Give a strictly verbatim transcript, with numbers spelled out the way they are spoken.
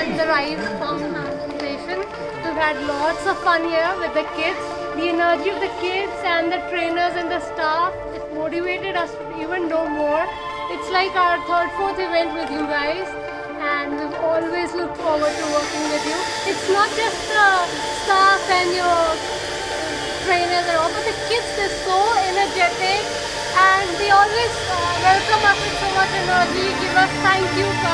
the AROH Foundation. We've had lots of fun here with the kids. The energy of the kids and the trainers and the staff, it motivated us to even do more. It's like our third, fourth event with you guys, and we've always looked forward to working with you. It's not just the staff and your trainers and all, but the kids, they're so energetic and they always uh, welcome us with so much energy, give us thank you for